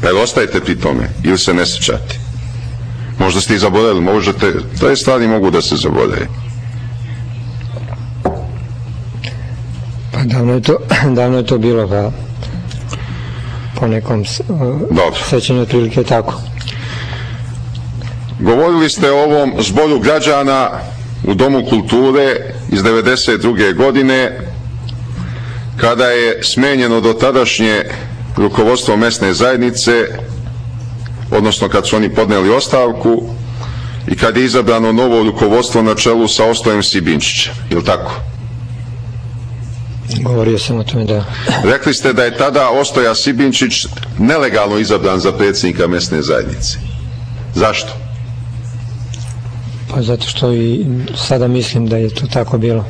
Jel ostajete pri tome ili se ne sjećate? Možda ste i zaboravili, možete, te stvari mogu da se zaborave. Pa davno je to bilo, pa po nekom sećanju otprilike tako. Govorili ste o ovom zboru građana u Domu kulture iz 1992. godine, kada je smenjeno dotadašnje rukovodstvo mesne zajednice, odnosno kad su oni podneli ostavku i kad je izabrano novo rukovodstvo na čelu sa Ostojem Sibinčićem, je li tako? Govorio sam o tome, da. Rekli ste da je tada Ostoja Sibinčić nelegalno izabran za predsjednika mesne zajednice. Zašto? Pa zato što i sada mislim da je to tako bilo.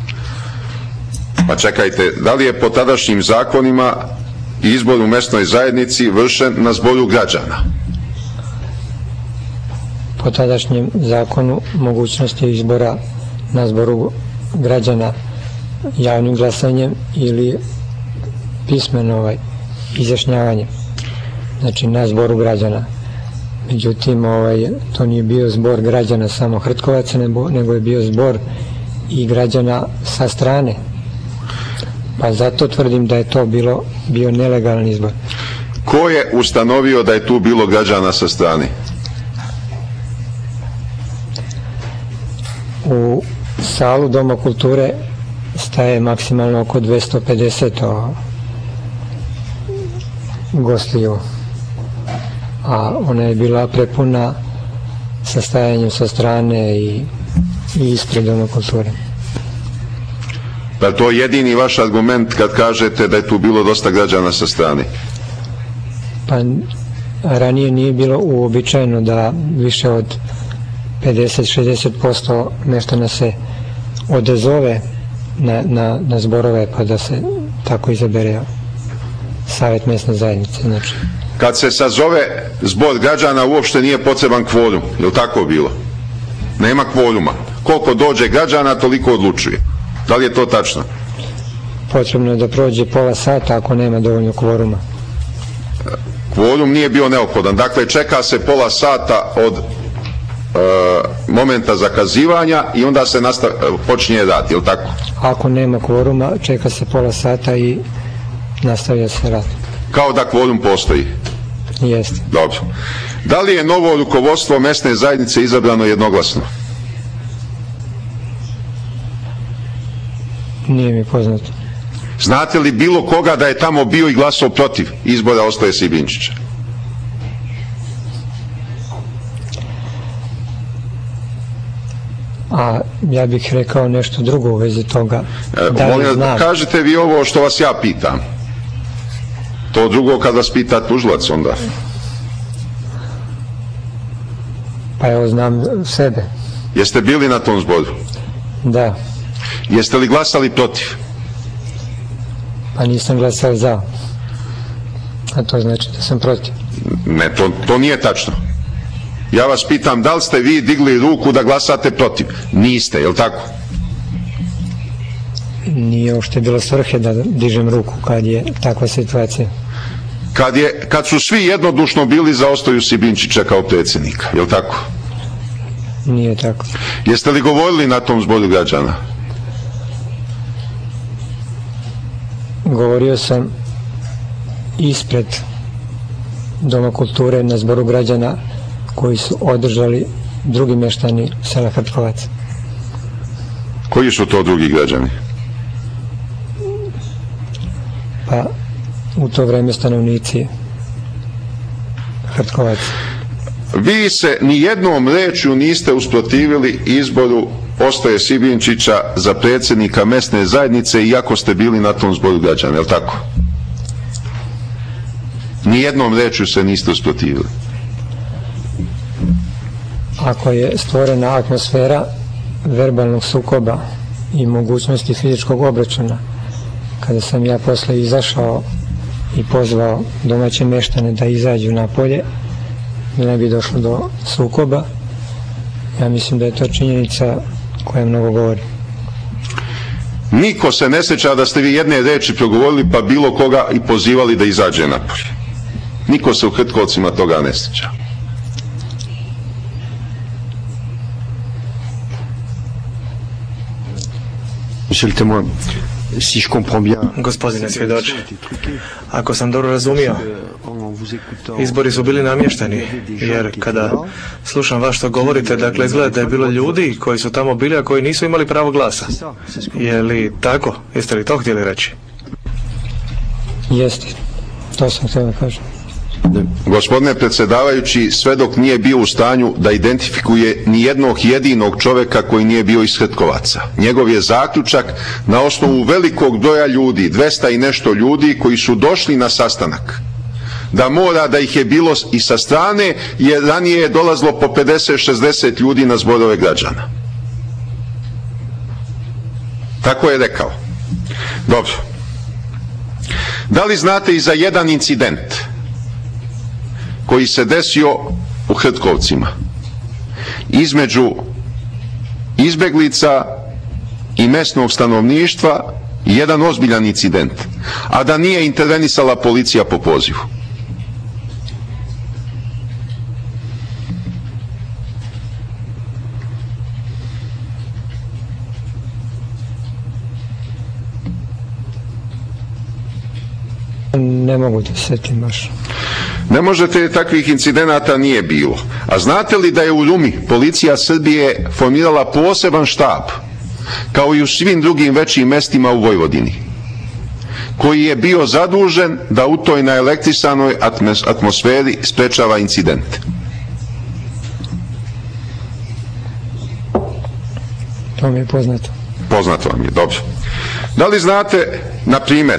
Pa čekajte, da li je po tadašnjim zakonima izbor u mesnoj zajednici vršen na zboru građana? Po tadašnjem zakonu mogućnost je izbora na zboru građana javnim glasanjem ili pismeno izjašnjavanjem, znači na zboru građana. Međutim, to nije bio zbor građana samo Hrtkovaca, nego je bio zbor i građana sa strane. Pa zato tvrdim da je to bio nelegalan izbor. Ko je ustanovio da je tu bilo građana sa strane? U salu Doma kulture staje maksimalno oko 250 gostiju, a ona je bila prepuna sa stajanjem sa strane i ispred Doma kulture. Pa to je jedini vaš argument kad kažete da je tu bilo dosta građana sa strane? Pa ranije nije bilo uobičajeno da više od 50-60% meštana se odazove na zborove, pa da se tako izabere savjet mesne zajednice. Znači, kad se sazove zbor građana uopšte nije potreban kvorum, je li tako bilo? Nema kvoruma. Koliko dođe građana, toliko odlučuje. Da li je to tačno? Potrebno je da prođe pola sata ako nema dovoljno kvoruma. Kvorum nije bio neophodan. Dakle, čeka se pola sata od momenta zakazivanja i onda se počinje rad, je li tako? Ako nema kvoruma, čeka se pola sata i nastavlja se rad. Kao da kvorum postoji? Jeste. Dobro. Da li je novo rukovodstvo mesne zajednice izabrano jednoglasno? Nije mi poznato. Znate li bilo koga da je tamo bio i glasao protiv izbora Ostoje Sibinčića? A ja bih rekao nešto drugo u vezi toga. Kažete vi ovo što vas ja pitam. To drugo kad vas pita tužilac onda. Pa evo, znam sebe. Jeste bili na tom zboru? Da. Jeste li glasali protiv? Pa nisam glasao za. A to znači da sam protiv. Ne, to nije tačno. Ja vas pitam, da li ste vi digli ruku da glasate protiv? Niste, je li tako? Nije uopšte bilo svrhe da dižem ruku kad je takva situacija. Kad su svi jednodušno bili za Ostoju Sibinčića kao predsjednika, je li tako? Nije tako. Jeste li govorili na tom zboru građana? Govorio sam ispred Doma kulture na zboru građana koji su održali drugi meštani sela Hrtkovac. Koji su to drugi građani? Pa u to vreme stanovnici Hrtkovac. Vi se ni jednom rečju niste usprotivili izboru Ostoje Sibinčića za predsjednika mesne zajednice, iako ste bili na tom zboru građana, je li tako? Ni jednom rečju se niste usprotivili. Ako je stvorena atmosfera verbalnog sukoba i mogućnosti fizičkog obračuna, kada sam ja posle izašao i pozvao domaće meštane da izađu napolje, da ne bi došlo do sukoba, ja mislim da je to činjenica koja mnogo govori. Niko se ne sjeća da ste vi jedne reči progovorili pa bilo koga i pozivali da izađe napolje. Niko se u Hrtkovcima toga ne sjeća. Monsieur le témoin, si je comprends bien, gospodine svjedoče, ako sam dobro razumio, izbori su bili namješteni, jer kada slušam vas što govorite, dakle izgleda da je bilo ljudi koji su tamo bili, a koji nisu imali pravo glasa. Je li tako? Jeste li to htjeli reći? Jeste, to sam htio da kažem. Gospodine predsjedavajući, svedok nije bio u stanju da identifikuje ni jednog jedinog čovjeka koji nije bio iz Hrtkovaca. Njegov je zaključak na osnovu velikog broja ljudi, 200 i nešto ljudi koji su došli na sastanak, da mora da ih je bilo i sa strane, jer ranije je dolazilo po 50-60 ljudi na zborove građana. Tako je rekao. Dobro. Da li znate i za jedan incident koji se desio u Hrtkovcima između izbeglica i mesnog stanovništva, jedan ozbiljan incident, a da nije intervenisala policija po pozivu? Ne mogu da se sjetim baš. Ne možete, jer takvih incidenata nije bilo. A znate li da je u Rumi policija Srbije formirala poseban štab, kao i u svim drugim većim mestima u Vojvodini, koji je bio zadužen da u toj naelektrisanoj atmosferi sprečava incidente? To mi je poznato. Poznato vam je, dobro. Da li znate, na primjer,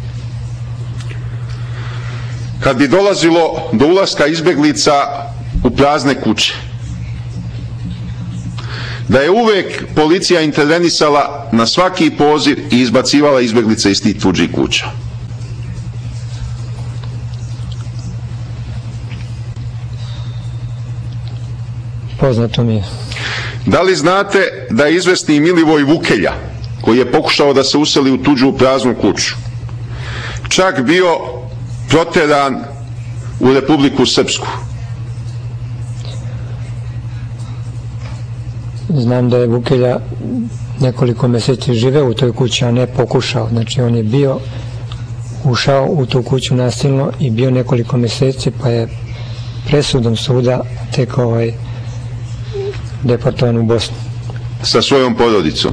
kad bi dolazilo do ulaska izbeglica u prazne kuće, da je uvek policija intervenisala na svaki poziv i izbacivala izbeglice iz tih tuđih kuća? Poznato mi je. Da li znate da je izvesni Milivoj Vukelja, koji je pokušao da se useli u tuđu praznu kuću, čak bio proteran u Republiku Srpsku? Znam da je Vukelja nekoliko mjeseci živeo u toj kući, a ne pokušao. Znači on je bio, ušao u tu kuću nasilno i bio nekoliko mjeseci, pa je presudom suda tek deportovan u Bosnu. Sa svojom porodicom?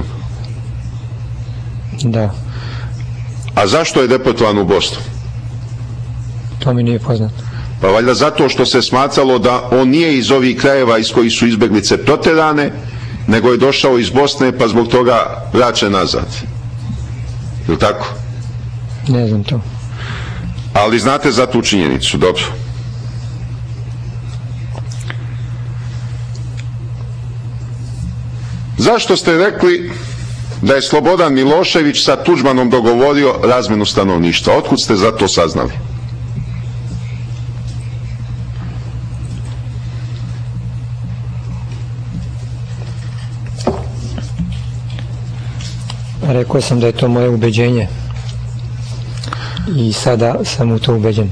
Da. A zašto je deportovan u Bosnu? To mi nije poznato. Pa valjda zato što se smatralo da on nije iz ovih krajeva iz kojih su izbeglice proterane, nego je došao iz Bosne, pa zbog toga vraćen nazad. Je li tako? Ne znam to. Ali znate za tu činjenicu, dobro. Zašto ste rekli da je Slobodan Milošević sa Tuđmanom dogovorio razmjenu stanovništva? Otkud ste za to saznali? Rekao sam da je to moje ubeđenje i sada sam u to ubeđen.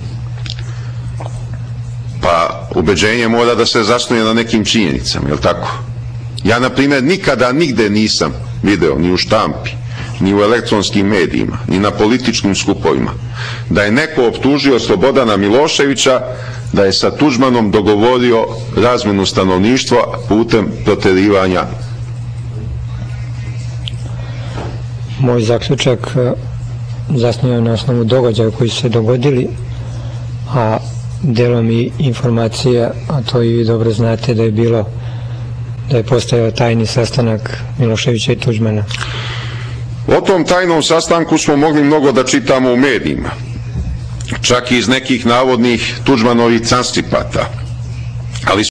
Pa ubeđenje mora da se zasnuje na nekim činjenicama, je li tako? Ja, na primjer, nikada nigde nisam video, ni u štampi, ni u elektronskim medijima, ni na političkim skupovima, da je neko optužio Slobodana Miloševića da je sa Tuđmanom dogovorio razmjenu stanovništva putem proterivanja. Moj zaključak zasnio na osnovu događaja koji su se dogodili, a delom i informacija, a to i vi dobro znate, da je postojao tajni sastanak Miloševića i Tuđmana. O tom tajnom sastanku smo mogli mnogo da čitamo u medijima, čak i iz nekih navodnih Tuđmanovih transkripata, ali